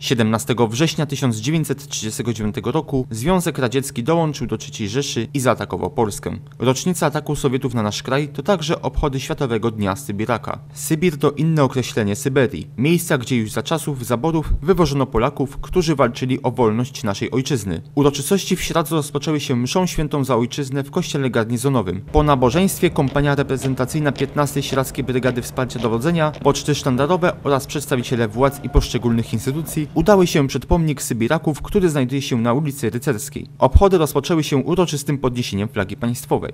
17 września 1939 roku Związek Radziecki dołączył do III Rzeszy i zaatakował Polskę. Rocznica ataku Sowietów na nasz kraj to także obchody Światowego Dnia Sybiraka. Sybir to inne określenie Syberii, miejsca, gdzie już za czasów zaborów wywożono Polaków, którzy walczyli o wolność naszej ojczyzny. Uroczystości w Śradzu rozpoczęły się mszą świętą za ojczyznę w kościele garnizonowym. Po nabożeństwie kompania reprezentacyjna 15. Śladzkiej Brygady Wsparcia Dowodzenia, poczty sztandarowe oraz przedstawiciele władz i poszczególnych instytucji udały się przed pomnik Sybiraków, który znajduje się na ulicy Rycerskiej. Obchody rozpoczęły się uroczystym podniesieniem flagi państwowej.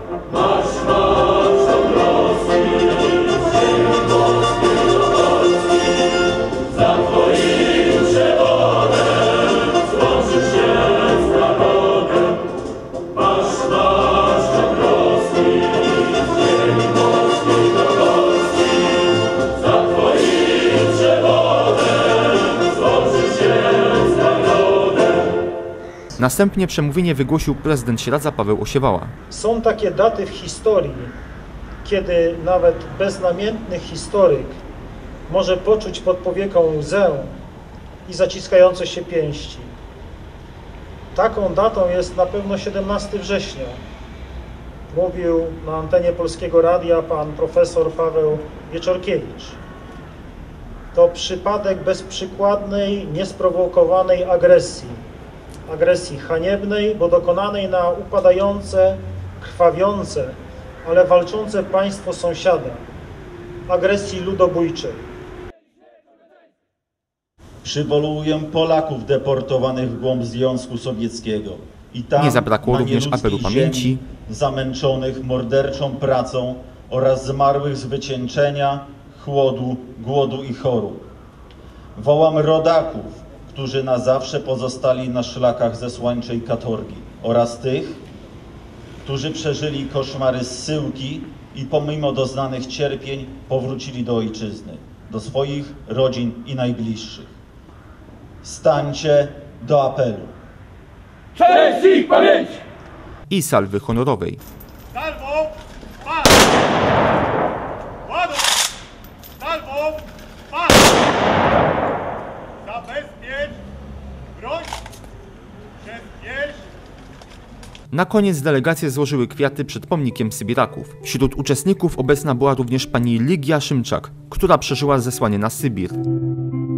Następnie przemówienie wygłosił prezydent Śradza Paweł Osiewała. Są takie daty w historii, kiedy nawet beznamiętny historyk może poczuć pod powieką łzę i zaciskające się pięści. Taką datą jest na pewno 17 września. Mówił na antenie Polskiego Radia pan profesor Paweł Wieczorkiewicz. To przypadek bezprzykładnej, niesprowokowanej agresji. Agresji haniebnej, bo dokonanej na upadające, krwawiące, ale walczące państwo sąsiada. Agresji ludobójczej. Przywołuję Polaków deportowanych w głąb Związku Sowieckiego. I tam, nie zabrakło również apelu pamięci, zamęczonych morderczą pracą oraz zmarłych z wycieńczenia, chłodu, głodu i chorób. Wołam rodaków, którzy na zawsze pozostali na szlakach zesłańczej katorgi, oraz tych, którzy przeżyli koszmary zsyłki i pomimo doznanych cierpień powrócili do ojczyzny, do swoich rodzin i najbliższych. Stańcie do apelu. Cześć i pamięć! I salwy honorowej. Salwą! Pas! Ładą! Salwą! Pas! Zabezpiecz! Broń! Przezbierz! Na koniec delegacje złożyły kwiaty przed pomnikiem Sybiraków. Wśród uczestników obecna była również pani Ligia Szymczak, która przeżyła zesłanie na Sybir.